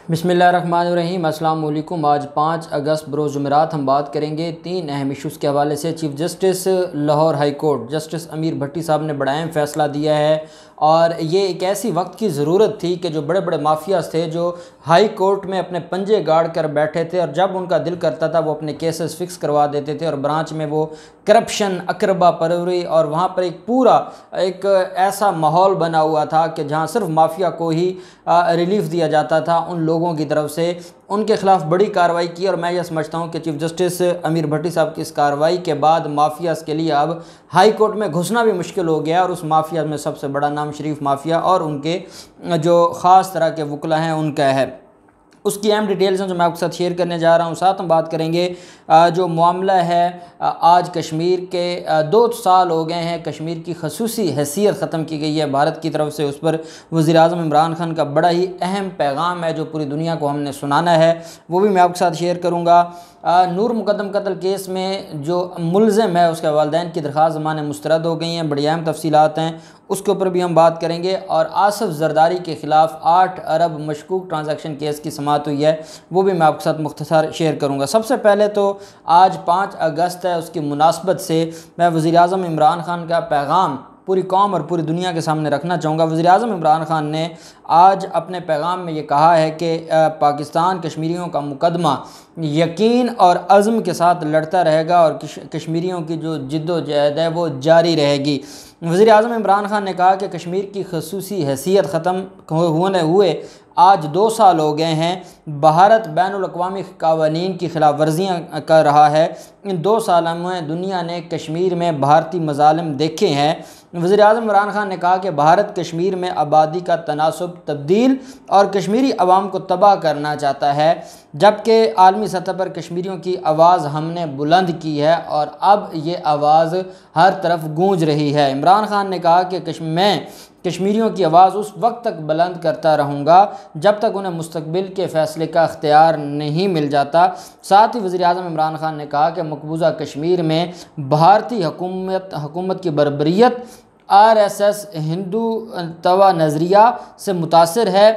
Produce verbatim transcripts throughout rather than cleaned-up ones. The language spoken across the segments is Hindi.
बिस्मिल्लाहिर्रहमानिर्रहीम। अस्सलाम वालेकुम। आज पाँच अगस्त बरोज़ जुमेरात हम बात करेंगे तीन अहम इशूज़ के हवाले से। Chief justice Lahore high court justice Amir Bhatti साहब ने बड़ा अहम फ़ैसला दिया है और ये एक ऐसी वक्त की ज़रूरत थी कि जो बड़े बड़े माफियाज थे जो हाई कोर्ट में अपने पंजे गाड़ कर बैठे थे और जब उनका दिल करता था वो अपने केसेस फिक्स करवा देते थे और ब्रांच में वो करप्शन, अकरबा परवरी और वहाँ पर एक पूरा एक ऐसा माहौल बना हुआ था कि जहाँ सिर्फ माफिया को ही रिलीफ दिया जाता था उन लोगों की तरफ से। उनके ख़िलाफ़ बड़ी कार्रवाई की और मैं ये समझता हूँ कि चीफ जस्टिस अमीर भट्टी साहब की इस कार्रवाई के बाद माफियाज़ के लिए अब हाई कोर्ट में घुसना भी मुश्किल हो गया और उस माफिया में सबसे बड़ा नाम शरीफ माफिया और उनके जो ख़ास तरह के वकला हैं उनका है। उसकी अहम डिटेल्स हैं जो मैं आपके साथ शेयर करने जा रहा हूँ। साथ हम बात करेंगे जो मामला है आज कश्मीर के दो साल हो गए हैं, कश्मीर की खसूसी हैसियत ख़त्म की गई है भारत की तरफ से। उस पर वज़ीर आज़म इमरान खान का बड़ा ही अहम पैगाम है जो पूरी दुनिया को हमने सुनाना है, वो भी मैं आपके साथ शेयर करूँगा। नूर मुकदम कत्ल केस में जो मुलज़िम है उसके वालिदैन की दरख्वास्त ज़माने मुस्तरद हो गई हैं, बड़ी अहम तफसीलात हैं, उसके ऊपर भी हम बात करेंगे। और आसिफ जरदारी के ख़िलाफ़ आठ अरब मशकूक ट्रांजैक्शन केस की समाअत हुई है, वो भी मैं आपके साथ मुख्तसर शेयर करूँगा। सबसे पहले तो आज पाँच अगस्त है, उसकी मुनासबत से मैं वज़ीर आज़म इमरान खान का पैगाम पूरी कौम और पूरी दुनिया के सामने रखना चाहूँगा। वज़ीर आज़म इमरान खान ने आज अपने पैगाम में ये कहा है कि पाकिस्तान कश्मीरियों का मुकदमा यकीन और अज़्म के साथ लड़ता रहेगा और कश्मीरियों की जो जिद्दोजहद है वो जारी रहेगी। वज़ीर आज़म इमरान खान ने कहा कि कश्मीर की खसूसी हैसियत ख़त्म होने हुए आज दो साल हो गए हैं। भारत बैनुल-अक़वामी क़वानीन की खिलाफ वर्जियाँ कर रहा है। इन दो साल में दुनिया ने कश्मीर में भारतीय मज़ालिम देखे हैं। वज़ीर आज़म इमरान खान ने कहा कि भारत कश्मीर में आबादी का तनासुब तब्दील और कश्मीरी अवाम को तबाह करना चाहता है, जबकि आलमी सतह पर कश्मीरियों की आवाज़ हमने बुलंद की है और अब ये आवाज़ हर तरफ गूंज रही है। इमरान खान ने कहा कि कश्मीर मैं कश्मीरियों की आवाज़ उस वक्त तक बुलंद करता रहूँगा जब तक उन्हें मुस्तकबिल के फ़ैसले का इख्तियार नहीं मिल जाता। साथ ही वज़ीर आज़म इमरान खान ने कहा कि मकबूजा कश्मीर में भारतीय हुकूमत हुकूमत की बर्बरियत R S S Hindutva नज़रिया से मुतासिर है।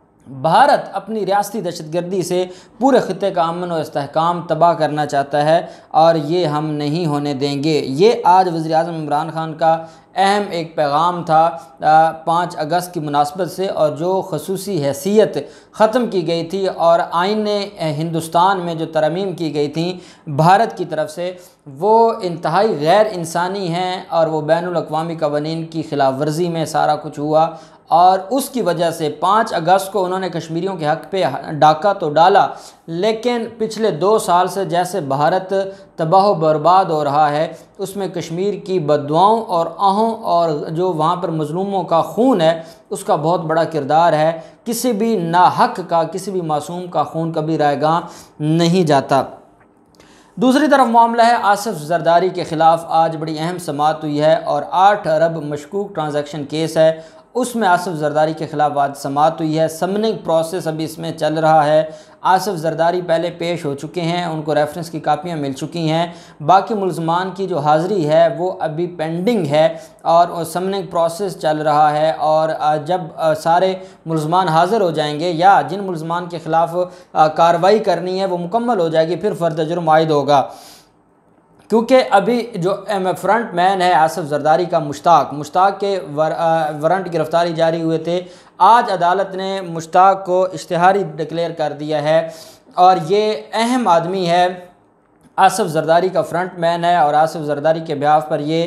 भारत अपनी रियासती दहशतगर्दी से पूरे ख़ित्ते का अमन और इस्तेहकाम तबाह करना चाहता है और ये हम नहीं होने देंगे। ये आज वज़ीर आज़म इमरान खान का अहम एक पैगाम था पाँच अगस्त की मुनासबत से, और जो खसूसी हैसियत ख़त्म की गई थी और आईन हिंदुस्तान में जो तरमीम की गई थी भारत की तरफ से वो इंतहाई गैर इंसानी हैं और वो बैनुल-अक़वामी क़वानीन की खिलाफ वर्जी में सारा कुछ हुआ और उसकी वजह से पाँच अगस्त को उन्होंने कश्मीरियों के हक़ पे डाका तो डाला, लेकिन पिछले दो साल से जैसे भारत तबाह बर्बाद हो रहा है उसमें कश्मीर की बद्दुआओं और आहों और जो वहाँ पर मज़लूमों का खून है उसका बहुत बड़ा किरदार है। किसी भी नाहक का, किसी भी मासूम का खून कभी रायगां नहीं जाता। दूसरी तरफ मामला है आसिफ जरदारी के ख़िलाफ़ आज बड़ी अहम समाअत हुई है और आठ अरब मशकूक ट्रांजैक्शन केस है, उसमें आसिफ जरदारी के ख़िलाफ़ आज समाअत हुई है। समनिंग प्रोसेस अभी इसमें चल रहा है। आसिफ जरदारी पहले पेश हो चुके हैं, उनको रेफरेंस की कापियाँ मिल चुकी हैं। बाकी मुल्ज़मान की जो हाज़िरी है वो अभी पेंडिंग है और समनिंग प्रोसेस चल रहा है और जब सारे मुल्ज़मान हाज़िर हो जाएंगे या जिन मुल्ज़मान के ख़िलाफ़ कार्रवाई करनी है वो मुकम्मल हो जाएगी फिर फ़र्द जुर्म आयद होगा। क्योंकि अभी जो फ्रंट मैन है आसिफ जरदारी का मुश्ताक मुश्ताक के वर, वारंट गिरफ्तारी जारी हुए थे। आज अदालत ने मुश्ताक को इश्तिहारी डिक्लेयर कर दिया है और ये अहम आदमी है, आसिफ जरदारी का फ्रंट मैन है और आसिफ जरदारी के बिहाफ पर ये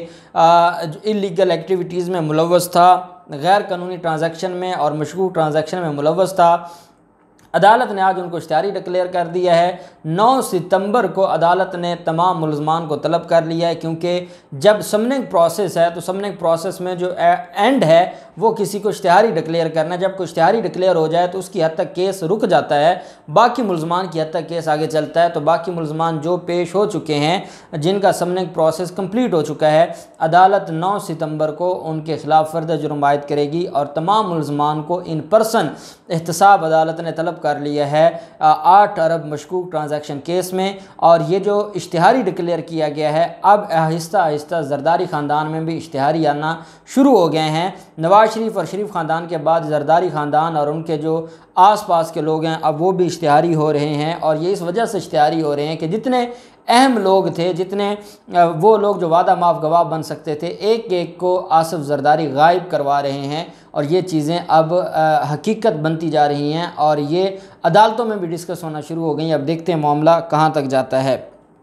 इलीगल एक्टिविटीज़ में मुलव्वस था, गैर कानूनी ट्रांजैक्शन में और मशकूक ट्रांजैक्शन में मुलव्वस था। अदालत ने आज उनको इश्तिहारी डिक्लेयर कर दिया है। नौ सितंबर को अदालत ने तमाम मुल्ज़मान को तलब कर लिया है, क्योंकि जब समनिंग प्रोसेस है तो समनिंग प्रोसेस में जो एंड है वो किसी को इश्तिहारी डिक्लेयर करना है। जब कोई इश्तिहारी डिक्लेयर हो जाए तो उसकी हद तक केस रुक जाता है, बाकी मुल्ज़मान की हद तक केस आगे चलता है। तो बाकी मुल्ज़मान जो पेश हो चुके हैं जिनका समनिंग प्रोसेस कंप्लीट हो चुका है, अदालत नौ सितंबर को उनके ख़िलाफ़ फ़र्द जुर्म आयद करेगी और तमाम मुल्ज़मान को इन पर्सन एहतसाब अदालत ने तलब कर लिया है आठ अरब मशकूक ट्रांजैक्शन केस में। और ये जो इश्तिहारी डिक्लेयर किया गया है, अब आहिस्ता आहिस्ता जरदारी ख़ानदान में भी इश्तिहारी आना शुरू हो गए हैं। नवाज शरीफ और शरीफ ख़ानदान के बाद जरदारी ख़ानदान और उनके जो आस पास के लोग हैं अब वो भी इश्तिहारी हो रहे हैं। और ये इस वजह से इश्तिहारी हो रहे हैं कि जितने अहम लोग थे, जितने वो लोग जो वादा माफ गवाह बन सकते थे, एक एक को आसिफ जरदारी गायब करवा रहे हैं। और ये चीज़ें अब हकीकत बनती जा रही हैं और ये अदालतों में भी डिस्कस होना शुरू हो गई। अब देखते हैं मामला कहाँ तक जाता है।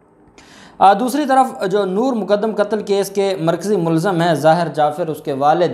आ, दूसरी तरफ जो नूर मुकदम कत्ल केस के मरकज़ी मुलज़म हैं ज़ाहिर जाफ़र, उसके वालिद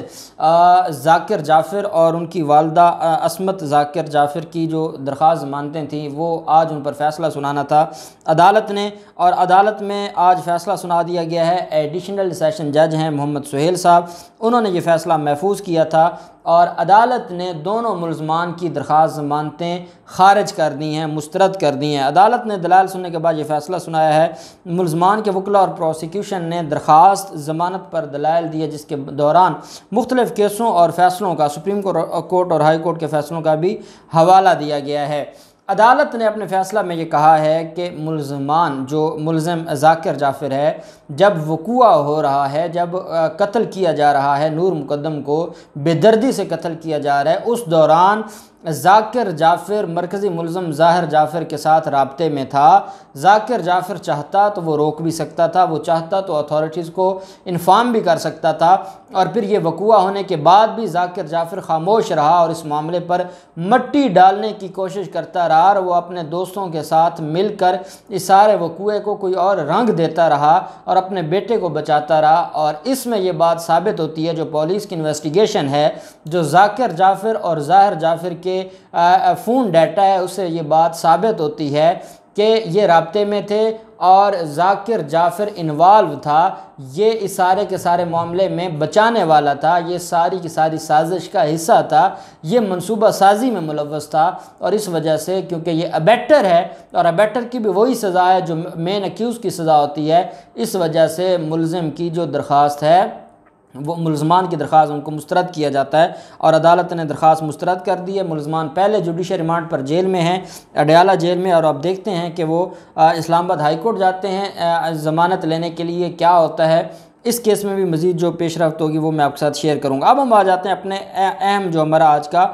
ज़ाकिर जाफ़र और उनकी वालदा असमत ज़ाकिर जाफ़र की जो दरख्वास्त ज़मानतें थी वो आज उन पर फ़ैसला सुनाना था अदालत ने। और अदालत में आज फ़ैसला सुना दिया गया है। एडिशनल सेशन जज हैं मोहम्मद सुहेल साहब, उन्होंने ये फ़ैसला महफूज किया था और अदालत ने दोनों मुलज़मान की दरख्वास्त ज़मानतें खारिज कर दी हैं, मुस्तरद कर दी हैं। अदालत ने दलाल सुनने के बाद ये फ़ैसला सुनाया है। मुलज़मान के वकील और प्रोसिक्यूशन ने दरख्वास्त ज़मानत पर दलाइल दिए, जिसके दौरान मुख्तलिफ़ केसों और फ़ैसलों का, सुप्रीम कोर्ट और हाई कोर्ट के फ़ैसलों का भी हवाला दिया गया है। अदालत ने अपने फ़ैसला में ये कहा है कि मुलज़मान जो मुलज़म ज़ाकिर जाफ़र है, जब वक़ूआ हो रहा है, जब कत्ल किया जा रहा है, नूर मुकदम को बेदर्दी से कत्ल किया जा रहा है, उस दौरान ज़ाकिर जाफ़र मरकज़ी मुलज़म ज़ाहिर जाफ़र के साथ राब्ते में था। ज़ाकिर जाफ़र चाहता तो वो रोक भी सकता था, वो चाहता तो अथॉरिटीज़ को इन्फॉर्म भी कर सकता था। और फिर ये वक़ूआ होने के बाद भी ज़ाकिर जाफ़र खामोश रहा और इस मामले पर मट्टी डालने की कोशिश करता रहा और वो अपने दोस्तों के साथ मिलकर इस सारे वक़ूए को कोई और रंग देता रहा और अपने बेटे को बचाता रहा। और इसमें ये बात साबित होती है, जो पुलिस की इन्वेस्टिगेशन है, जो ज़ाकिर जाफ़र और ज़ाहिर जाफ़र के फ़ोन डाटा है, उससे ये बात साबित होती है कि ये राब्ते में थे और ज़ाकिर जाफ़र इन्वॉल्व था। ये इस सारे के सारे मामले में बचाने वाला था, ये सारी की सारी साजिश का हिस्सा था, ये मंसूबा साजी में मुलव्वस था। और इस वजह से, क्योंकि ये अबेटर है और अबेटर की भी वही सज़ा है जो मेन अक्यूज़ की सज़ा होती है, इस वजह से मुलज़िम की जो दरख्वास्त है, वो मुलज़मान की दरख्वास्त उनको मुस्तरद किया जाता है। और अदालत ने दरख्वास्त मुस्तरद कर दी है। मुलज़मान पहले जुडिशल रिमांड पर जेल में हैं, अडयाला जेल में, और अब देखते हैं कि वो इस्लामाबाद हाई कोर्ट जाते हैं ज़मानत लेने के लिए। क्या होता है इस केस में भी मज़ीद जो पेशरफ्त होगी वो मैं आपके साथ शेयर करूँगा। अब हम आ जाते हैं अपने अहम जो हमारा आज का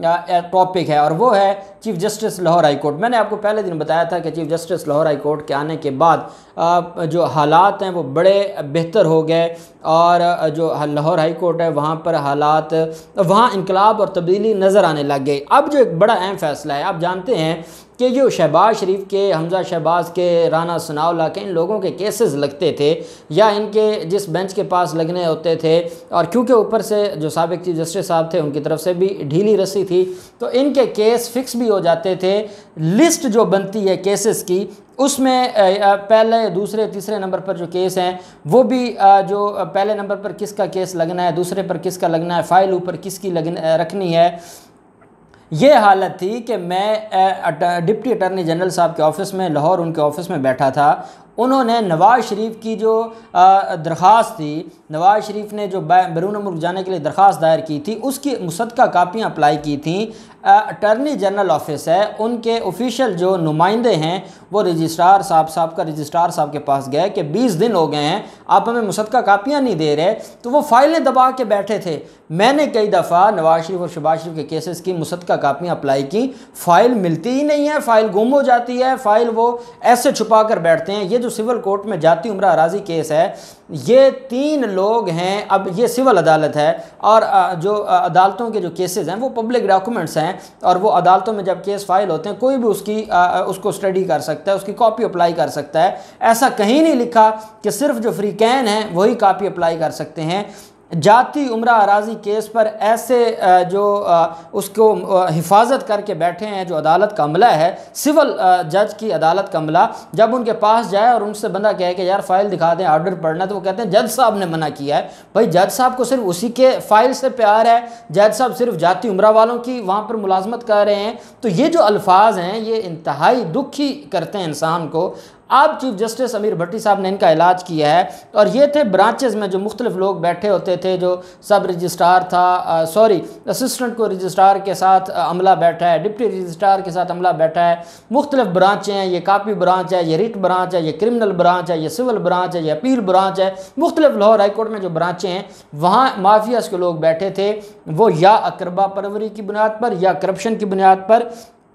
टॉपिक है, और वो है chief justice Lahore high court. मैंने आपको पहले दिन बताया था कि chief justice Lahore high court के आने के बाद जो हालात हैं वो बड़े बेहतर हो गए और जो लाहौर हाई कोर्ट है वहाँ पर हालात, वहाँ इनकलाब और तब्दीली नज़र आने लग गई। अब जो एक बड़ा अहम फ़ैसला है, आप जानते हैं कि जो शहबाज शरीफ के, हमजा शहबाज के, राना सनाउल्लाह के, इन लोगों के केसेस लगते थे या इनके जिस बेंच के पास लगने होते थे, और क्योंकि ऊपर से जो साबिक चीफ जस्टिस साहब थे उनकी तरफ से भी ढीली रस्सी थी, तो इनके केस फिक्स भी हो जाते थे। लिस्ट जो बनती है केसेस की, उसमें पहले, दूसरे, तीसरे नंबर पर जो केस हैं वो भी जो पहले नंबर पर किसका केस लगना है, दूसरे पर किसका लगना है, फ़ाइल ऊपर किसकी लगना रखनी है। ये हालत थी कि मैं डिप्टी अटॉर्नी जनरल साहब के ऑफ़िस में, लाहौर उनके ऑफ़िस में बैठा था। उन्होंने नवाज़ शरीफ की जो दरख्वास्त थी, नवाज़ शरीफ ने जो बैरून मुल्क जाने के लिए दरख्वास्त दायर की थी, उसकी मुसद्दका कापियाँ अप्लाई की थी। अटॉर्नी जनरल ऑफिस है, उनके ऑफिशियल जो नुमाइंदे हैं वो रजिस्ट्रार साहब साहब का रजिस्ट्रार साहब के पास गए कि बीस दिन हो गए हैं आप हमें मुसद्दका कापियाँ नहीं दे रहे, तो वो फाइलें दबा के बैठे थे। मैंने कई दफ़ा नवाज़ शरीफ और शहबाज शरीफ के केसेस की मुसद्दका कापियाँ अप्लाई की, फ़ाइल मिलती ही नहीं है, फ़ाइल गुम हो जाती है, फ़ाइल वो ऐसे छुपा कर बैठते हैं। ये जो सिविल कोर्ट में जाती उम्र अराजी केस है, ये तीन लोग हैं, अब ये सिविल अदालत है और जो अदालतों के जो केसेस हैं वो पब्लिक डॉक्यूमेंट्स हैं, और वो अदालतों में जब केस फाइल होते हैं कोई भी उसकी आ, उसको स्टडी कर सकता है, उसकी कॉपी अप्लाई कर सकता है। ऐसा कहीं नहीं लिखा कि सिर्फ जो फ्रीकैन हैं वही कॉपी अप्लाई कर सकते हैं। जाती उम्रा अराजी केस पर ऐसे जो उसको हिफाजत करके बैठे हैं, जो अदालत का अमला है, सिविल जज की अदालत का अमला, जब उनके पास जाए और उनसे बंदा कहे कि यार फ़ाइल दिखा दें, ऑर्डर पढ़ना, तो वो कहते हैं जज साहब ने मना किया है। भाई जज साहब को सिर्फ उसी के फ़ाइल से प्यार है, जज साहब सिर्फ जाती उम्रा वालों की वहाँ पर मुलाजमत कर रहे हैं। तो ये जो अल्फाज हैं ये इंतहाई दुखी करते हैं इंसान को। अब चीफ जस्टिस अमीर भट्टी साहब ने इनका इलाज किया है, और ये थे ब्रांचेज़ में जो मुख्तलिफ लोग बैठे होते थे, जो सब रजिस्ट्रार था, सॉरी असिस्टेंट को रजिस्ट्रार के साथ अमला बैठा है, डिप्टी रजिस्ट्रार के साथ अमला बैठा है, मुख्तलिफ ब्रांचें हैं, ये कापी ब्रांच है, ये रिट ब्रांच है, ये क्रिमिनल ब्रांच है, ये सिविल ब्रांच है, ये अपील ब्रांच है, मुख्तलिफ लाहौर हाई कोर्ट में जो ब्रांचें हैं वहाँ माफियाज के लोग बैठे थे। वो या अकरबा परवरी की बुनियाद पर, या करप्शन की बुनियाद पर,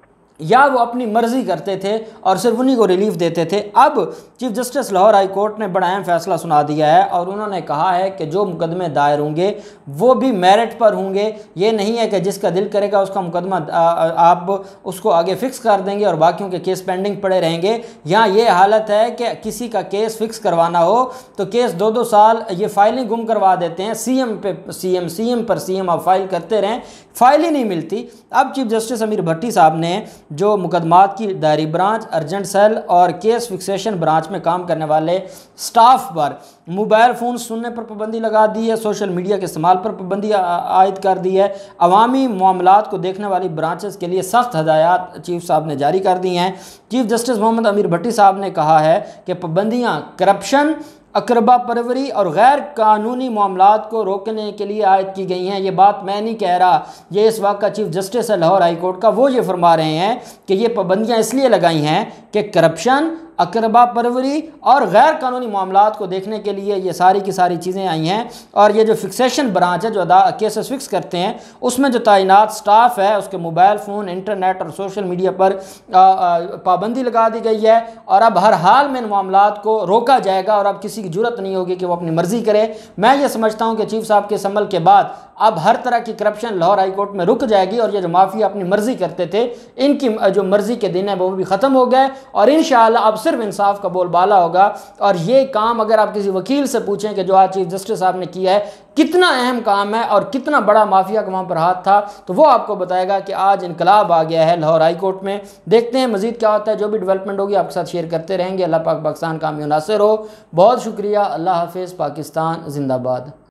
या वो अपनी मर्ज़ी करते थे और सिर्फ उन्हीं को रिलीफ देते थे। अब chief justice Lahore high court ने बड़ा अहम फैसला सुना दिया है, और उन्होंने कहा है कि जो मुकदमे दायर होंगे वो भी मेरिट पर होंगे। ये नहीं है कि जिसका दिल करेगा उसका मुकदमा आप उसको आगे फ़िक्स कर देंगे और बाकियों के केस पेंडिंग पड़े रहेंगे। यहाँ ये हालत है कि किसी का केस फ़िक्स करवाना हो तो केस दो दो साल ये फाइलें गुम करवा देते हैं, सी एम पे सी एम सी एम पर सी एम आप फाइल करते रहें, फाइल ही नहीं मिलती। अब चीफ जस्टिस अमीर भट्टी साहब ने जो मुकदमात की दायरी ब्रांच, अर्जेंट सेल और केस फिक्सेशन ब्रांच में काम करने वाले स्टाफ पर मोबाइल फ़ोन सुनने पर पाबंदी लगा दी है, सोशल मीडिया के इस्तेमाल पर पाबंदी आयद कर दी है, अवामी मामलात को देखने वाली ब्रांचेस के लिए सख्त हदायत चीफ साहब ने जारी कर दी हैं। चीफ जस्टिस मोहम्मद अमीर भट्टी साहब ने कहा है कि पाबंदियाँ करप्शन, अकरबा परवरी और गैर कानूनी मामलात को रोकने के लिए आयद की गई हैं। ये बात मैं नहीं कह रहा, ये इस वक्त का चीफ जस्टिस है लाहौर हाई कोर्ट का, वो ये फरमा रहे हैं कि ये पाबंदियाँ इसलिए लगाई हैं कि करप्शन, अकरबा परवरी और गैर कानूनी मामलात को देखने के लिए ये सारी की सारी चीज़ें आई हैं। और ये जो फिक्सेशन ब्रांच है जो अदा केसेस फिक्स करते हैं उसमें जो तैनात स्टाफ है उसके मोबाइल फ़ोन, इंटरनेट और सोशल मीडिया पर पाबंदी लगा दी गई है, और अब हर हाल में इन मामलात को रोका जाएगा और अब किसी की जरूरत नहीं होगी कि वो अपनी मर्ज़ी करे। मैं ये समझता हूँ कि चीफ साहब के इस अमल के बाद अब हर तरह की करप्शन लाहौर हाई कोर्ट में रुक जाएगी, और ये जो माफिया अपनी मर्ज़ी करते थे इनकी जो मर्ज़ी के दिन है वो भी ख़त्म हो गए, और इंशाअल्लाह अब सिर्फ इंसाफ का बोलबाला होगा। और ये काम अगर आप किसी वकील से पूछें कि जो आज चीफ जस्टिस साहब ने किया है कितना अहम काम है और कितना बड़ा माफिया का वहाँ पर हाथ था, तो वो आपको बताएगा कि आज इनकलाब आ गया है लाहौर हाई कोर्ट में। देखते हैं मजीद क्या होता है, जो भी डेवलपमेंट होगी आपके साथ शेयर करते रहेंगे। अल्लाह पाक पाकिस्तान कामयाब नासिर हो। बहुत शुक्रिया। अल्लाह हाफिज़। पाकिस्तान जिंदाबाद।